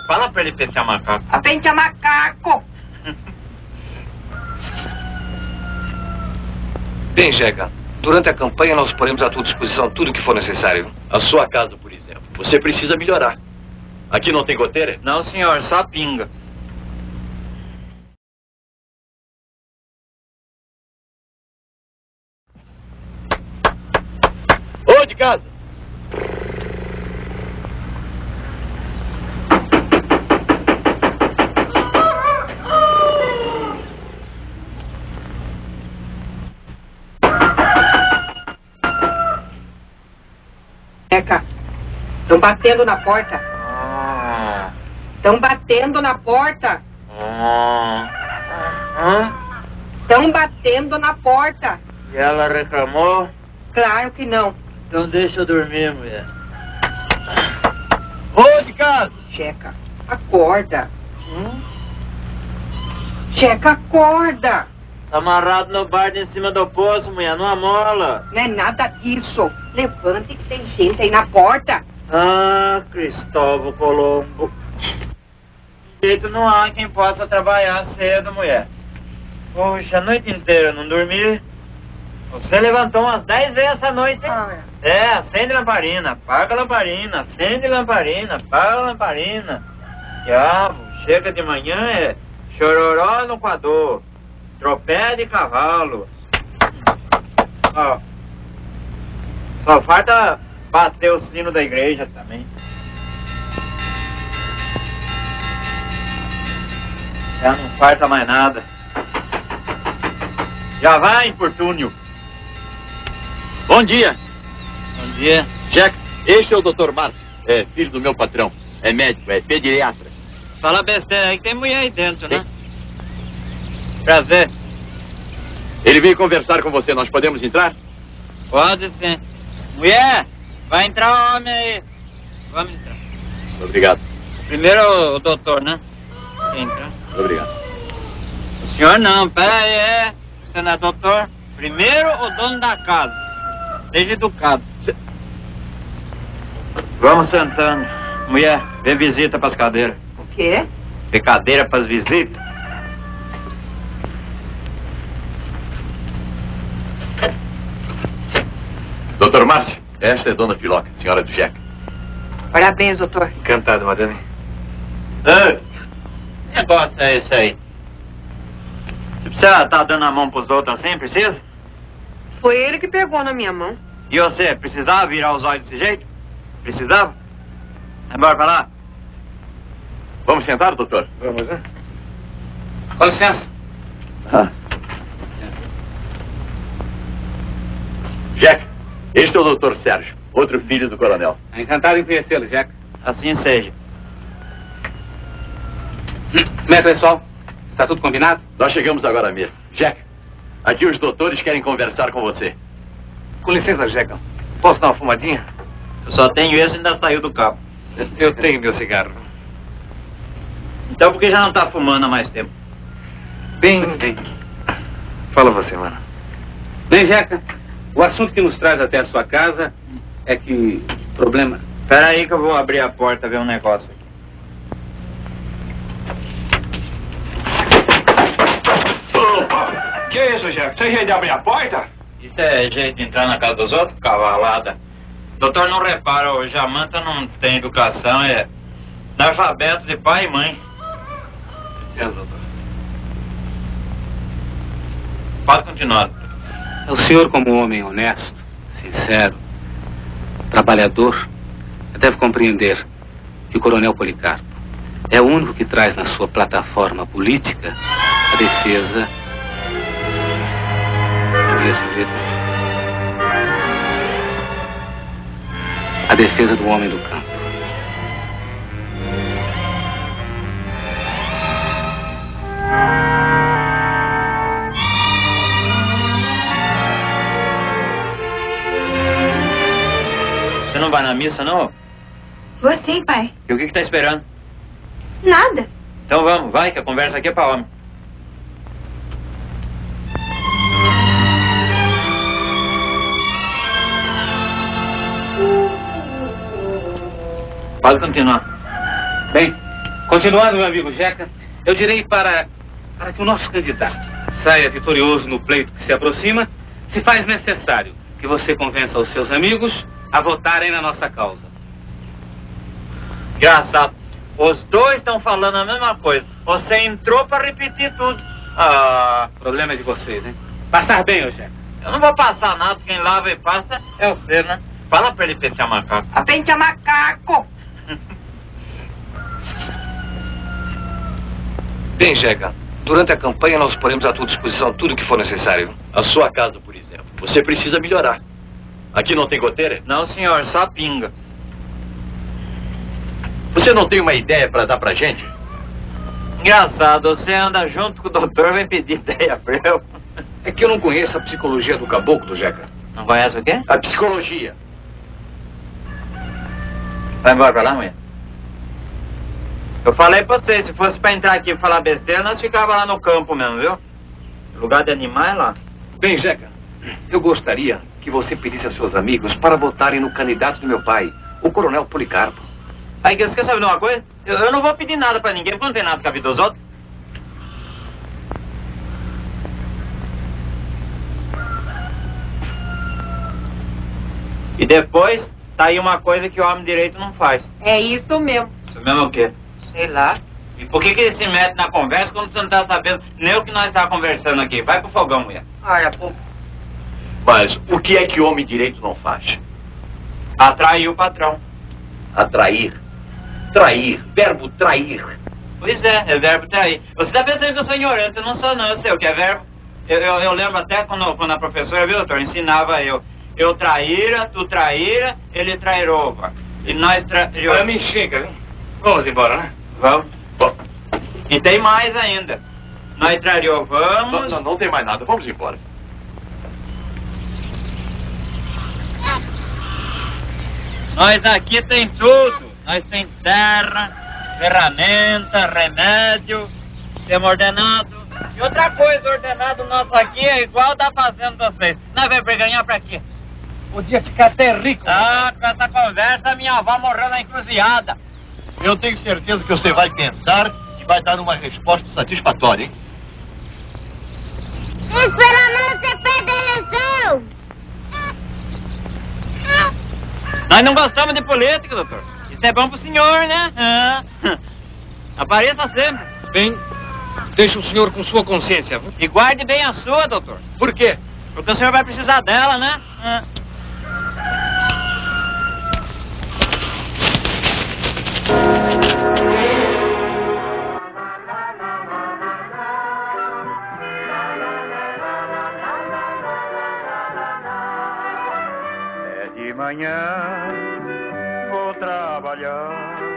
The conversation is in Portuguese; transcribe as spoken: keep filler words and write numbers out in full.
Fala pra ele pentear macaco. A pentear macaco. Bem, Jeca, durante a campanha nós poremos à tua disposição tudo o que for necessário. A sua casa, por exemplo. Você precisa melhorar. Aqui não tem goteira? Não, senhor, só pinga. Ô, de casa! Jeca, estão batendo na porta. Estão batendo na porta. Estão batendo na porta. E ela reclamou? Claro que não. Então deixa eu dormir, mulher. Ô, de casa! Jeca, acorda. Hum? Jeca, acorda. Tá amarrado no bar em cima do poço, mulher, não amola. Não é nada disso. Levante que tem gente aí na porta. Ah, Cristóvão Colombo. De jeito não há quem possa trabalhar cedo, mulher. Puxa, a noite inteira eu não dormi. Você levantou umas dez vezes essa noite, hein? Ah, é. é, acende lamparina, apaga lamparina, acende lamparina, apaga lamparina. Diabo, chega de manhã é chororó no coador, tropé de cavalo. Ó, só falta bater o sino da igreja também. Já não falta mais nada. Já vai, infortúnio. Bom dia. Bom dia. Jack, este é o doutor Marcos. É filho do meu patrão. É médico, é pediatra. Fala besteira aí que tem mulher aí dentro, né? Prazer. Ele veio conversar com você. Nós podemos entrar? Pode sim. Mulher, vai entrar homem aí. Vamos entrar. Obrigado. Primeiro o doutor, né? Entra. Obrigado. O senhor não, pera aí, é. Você não é doutor? Primeiro o dono da casa. Seja educado. Se... Vamos sentando. Mulher, vê visita pras cadeiras. O quê? Vê cadeira pras visitas. doutor Márcio, esta é Dona Filoca, senhora do Jack. Parabéns, doutor. Encantado, madame. Ei, que negócio é esse aí? Você precisa estar dando a mão pros outros assim, precisa? Foi ele que pegou na minha mão. E você, precisava virar os olhos desse jeito? Precisava? Vai embora pra lá. Vamos sentar, doutor? Vamos, né? Com licença. Ah. Jack, este é o doutor Sérgio, outro filho do coronel. Encantado em conhecê-lo, Jack. Assim seja. Como é, pessoal? Está tudo combinado? Nós chegamos agora mesmo. Jack, aqui os doutores querem conversar com você. Com licença, Jack. Posso dar uma fumadinha? Eu só tenho esse e ainda saiu do cabo. Eu tenho meu cigarro. Então por que já não tá fumando há mais tempo? Bem, bem. Fala você, mano. Bem, Jeca, o assunto que nos traz até a sua casa é que o problema... Espera aí que eu vou abrir a porta ver um negócio aqui. Opa! Que isso, Jeca? Você é jeito de abrir a porta? Isso é jeito de entrar na casa dos outros? Cavalada. Doutor, não repara, o Jamanta não tem educação, é analfabeto de pai e mãe. Licença, doutor. Pode continuar. O senhor, como homem honesto, sincero, trabalhador, deve compreender que o coronel Policarpo é o único que traz na sua plataforma política a defesa... a defesa do homem do campo. Você não vai na missa, não? Vou sim, pai. E o que que tá esperando? Nada. Então vamos, vai, que a conversa aqui é pra homem. Pode continuar. Bem, Continuando, meu amigo Jeca, eu direi para, para que o nosso candidato saia vitorioso no pleito que se aproxima, se faz necessário que você convença os seus amigos a votarem na nossa causa. Engraçado. Os dois estão falando a mesma coisa. Você entrou para repetir tudo. Ah, O problema é de vocês, hein? Passar bem, ô Jeca. eu não vou passar nada. Quem lava e passa é você, né? Fala pra ele pentear macaco. A pentear macaco. Bem, Jeca, durante a campanha nós poremos à tua disposição tudo o que for necessário. A sua casa, por exemplo. Você precisa melhorar. Aqui não tem goteira? Não, senhor, só pinga. Você não tem uma ideia para dar pra gente? Engraçado, você anda junto com o doutor, vem pedir ideia pra eu. É que eu não conheço a psicologia do caboclo, Jeca. Não conhece o quê? A psicologia. Vai embora pra lá, mulher. Eu falei pra você, se fosse pra entrar aqui e falar besteira, nós ficava lá no campo mesmo, viu? Lugar de animais é lá. Bem, Jeca, eu gostaria que você pedisse aos seus amigos para votarem no candidato do meu pai, o Coronel Policarpo. Aí, você quer saber de uma coisa? Eu, eu não vou pedir nada pra ninguém, porque não tem nada com a vida dos outros. E depois, tá aí uma coisa que o homem direito não faz. É isso mesmo. Isso mesmo é o quê? Sei lá. E por que que ele se mete na conversa quando você não tá sabendo nem o que nós estávamos conversando aqui? Vai pro fogão, mulher. Olha, pô. Mas o que é que o homem direito não faz? Atrair o patrão. Atrair. Trair. Verbo trair. Pois é, é verbo trair. Você tá pensando que eu sou ignorante, eu não sou não, eu sei o que é verbo. Eu, eu, eu lembro até quando, quando a professora, viu, doutor, ensinava eu. Eu traíra, tu traíra, ele trairova. E nós tra... Olha, me chega, viu? Vamos embora, né? Vamos. Bom, E tem mais ainda. Nós trariovamos... não, não, não tem mais nada. Vamos embora. Nós aqui tem tudo. Nós tem terra, ferramenta, remédio, temos ordenado. E outra coisa, ordenado nosso aqui é igual da fazenda de vocês. Nós vamos pra ganhar pra quê? Podia ficar até rico. Ah, com essa conversa minha avó morreu na encruzilhada. Eu tenho certeza que você vai pensar e vai dar uma resposta satisfatória, hein? Isso pelo menos você perde a eleição. Nós não gostamos de política, doutor. Isso é bom pro senhor, né? Ah. Apareça sempre. Bem, deixe o senhor com sua consciência. Viu? E guarde bem a sua, doutor. Por quê? Porque o senhor vai precisar dela, né? Ah. É de manhã, vou trabalhar.